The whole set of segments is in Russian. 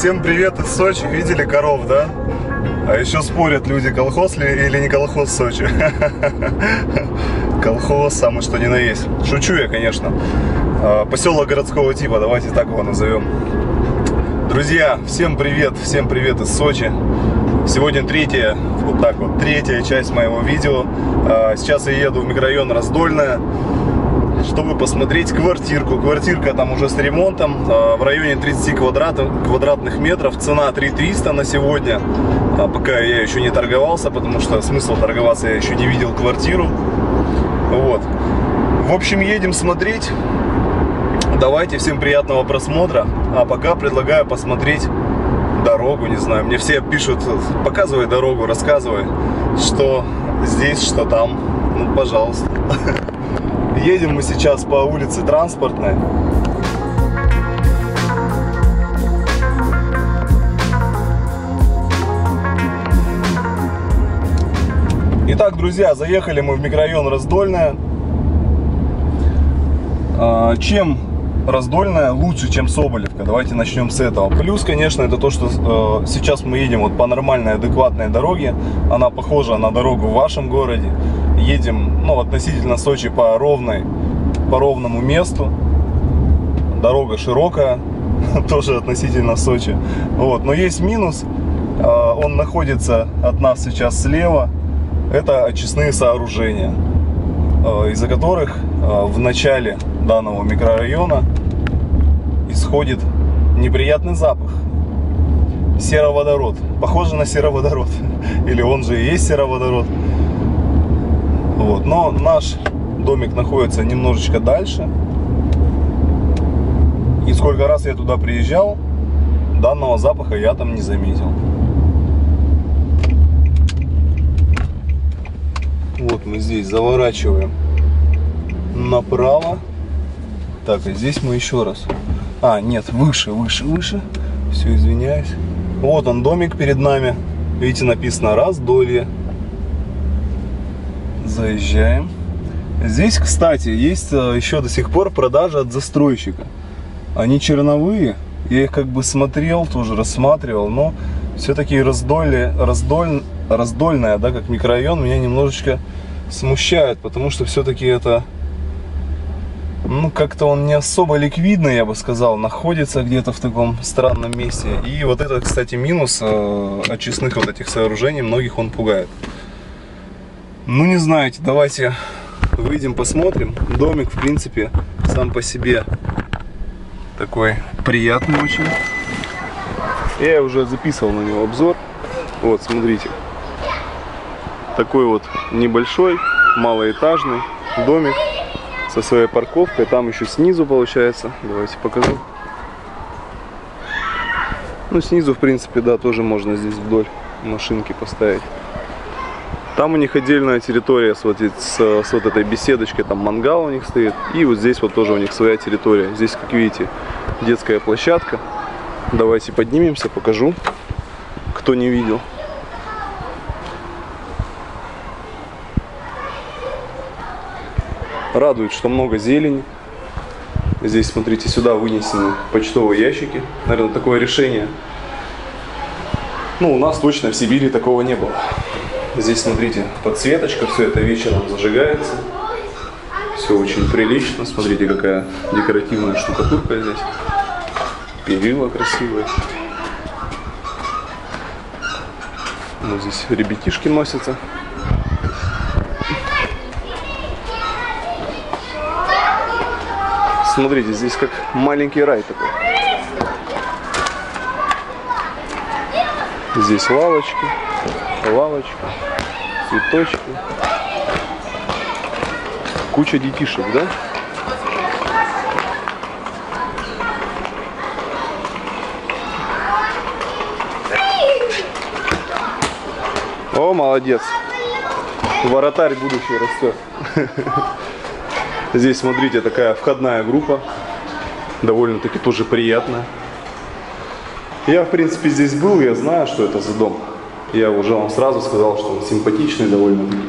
Всем привет из Сочи. Видели коров, да? А еще спорят люди, колхоз ли или не колхоз Сочи. Колхоз, самый что ни на есть. Шучу я, конечно. Поселок городского типа, давайте так его назовем. Друзья, всем привет из Сочи. Сегодня третья часть моего видео. Сейчас я еду в микрорайон Раздольное, чтобы посмотреть квартирку. Квартирка там уже с ремонтом, в районе 30 квадратных метров. Цена 3300 на сегодня. Пока я еще не торговался, потому что смысл торговаться, я еще не видел квартиру. Вот. В общем, едем смотреть. Давайте, всем приятного просмотра. А пока предлагаю посмотреть дорогу, не знаю. Мне все пишут: показывай дорогу, рассказывай, что здесь, что там. Ну, пожалуйста. Едем мы сейчас по улице Транспортной. Итак, друзья, заехали мы в микрорайон Раздольное. Чем Раздольное лучше, чем Соболевка? Давайте начнем с этого. Плюс, конечно, это то, что сейчас мы едем вот по нормальной, адекватной дороге. Она похожа на дорогу в вашем городе. Едем, ну, относительно Сочи по ровному месту. Дорога широкая, тоже относительно Сочи. Вот. Но есть минус. Он находится от нас сейчас слева. Это очистные сооружения, из-за которых в начале данного микрорайона исходит неприятный запах. Сероводород. Похоже на сероводород. Или он же и есть сероводород. Вот. Но наш домик находится немножечко дальше. И сколько раз я туда приезжал, данного запаха я там не заметил. Вот мы здесь заворачиваем направо. Так, и здесь мы еще раз. Нет, выше. Все, извиняюсь. Вот он, домик перед нами. Видите, написано Раздолье. Заезжаем. Здесь, кстати, есть еще до сих пор продажи от застройщика. Они черновые. Я их как бы смотрел, тоже рассматривал. Но все-таки Раздольное, да, как микрорайон, меня немножечко смущает. Потому что все-таки это... Ну, как-то он не особо ликвидный, я бы сказал. Находится где-то в таком странном месте. И вот это, кстати, минус очистных вот этих сооружений. Многих он пугает. Ну, не знаете, давайте выйдем, посмотрим. Домик, в принципе, сам по себе такой приятный очень. Я уже записывал на него обзор. Вот, смотрите. Такой вот небольшой, малоэтажный домик со своей парковкой. Там еще снизу получается. Давайте покажу. Ну, снизу, в принципе, да, тоже можно здесь вдоль машинки поставить. Там у них отдельная территория с вот этой беседочкой. Там мангал у них стоит. И вот здесь вот тоже у них своя территория. Здесь, как видите, детская площадка. Давайте поднимемся, покажу, кто не видел. Радует, что много зелени. Здесь, смотрите, сюда вынесены почтовые ящики. Наверное, такое решение. Ну, у нас точно в Сибири такого не было. Здесь, смотрите, подсветочка, все это вечером зажигается. Все очень прилично. Смотрите, какая декоративная штукатурка здесь. Перила красивые. Вот здесь ребятишки носятся. Смотрите, здесь как маленький рай такой. Здесь лавочки, цветочки. Куча детишек, да? О, молодец. Воротарь будущий растет. Здесь, смотрите, такая входная группа. Довольно-таки тоже приятная. Я, в принципе, здесь был, я знаю, что это за дом. Я уже вам сразу сказал, что он симпатичный довольно-таки.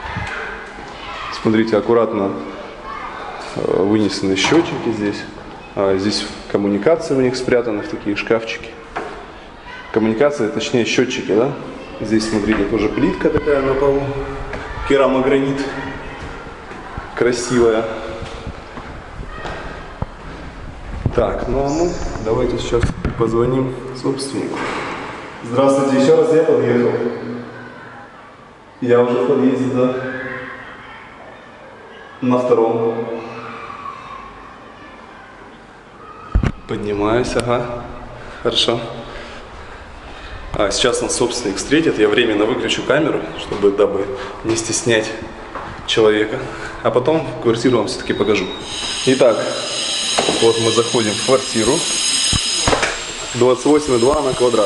Смотрите, аккуратно вынесены счетчики здесь. Здесь коммуникации у них спрятаны в такие шкафчики. Коммуникации, точнее счетчики, да? Здесь, смотрите, тоже плитка такая на полу. Керамогранит. Красивая. Так, ну а мы давайте сейчас позвоним собственнику. Здравствуйте, еще раз я подъехал. Я уже в подъезде, да. На втором. Поднимаюсь, ага. Хорошо. Сейчас нас собственник встретит. Я временно выключу камеру, дабы не стеснять человека. А потом квартиру вам все-таки покажу. Итак, вот мы заходим в квартиру. 28,2 на квадрат.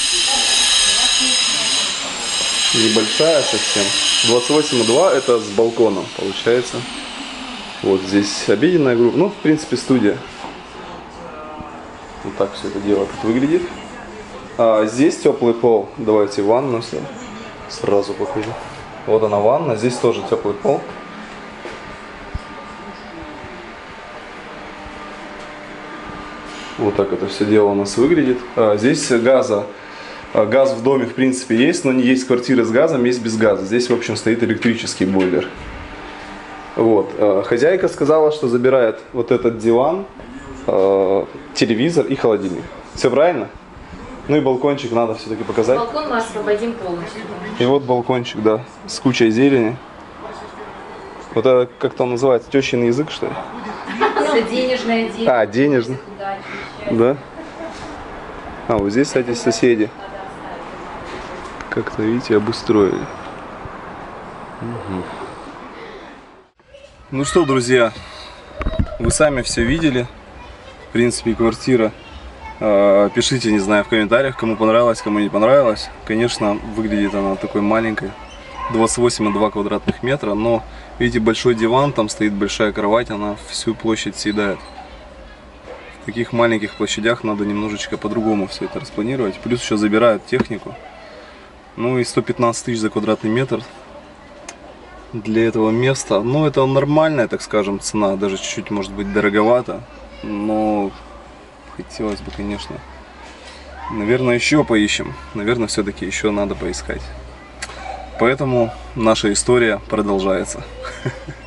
Небольшая совсем. 28,2 это с балконом получается. Вот здесь обеденная группа. Ну, в принципе, студия. Вот так все это дело тут выглядит. Здесь теплый пол. Давайте ванну сразу покажу. Вот она ванна. Здесь тоже теплый пол. Вот так это все дело у нас выглядит. Здесь газ в доме в принципе есть, но не есть квартиры с газом, есть без газа. Здесь в общем стоит электрический бойлер. Вот. Хозяйка сказала, что забирает вот этот диван, телевизор и холодильник. Все правильно? Ну и балкончик надо все-таки показать. Балкон мы освободим полностью. И вот балкончик, да, с кучей зелени. Вот это как-то он называется, тещин язык, что ли? Это денежное дело. Денежный. Да. Вот здесь, кстати, соседи. Как-то, видите, обустроили. Угу. Ну что, друзья, вы сами все видели. В принципе, квартира. Пишите, не знаю, в комментариях, кому понравилось, кому не понравилось. Конечно, выглядит она такой маленькой. 28,2 квадратных метра, но видите, большой диван, там стоит большая кровать, она всю площадь съедает. В таких маленьких площадях надо немножечко по-другому все это распланировать. Плюс еще забирают технику. Ну и 115 тысяч за квадратный метр для этого места. Ну это нормальная, так скажем, цена, даже чуть-чуть может быть дороговато, но хотелось бы, конечно, наверное, еще поищем. Наверное, все-таки еще надо поискать. Поэтому наша история продолжается.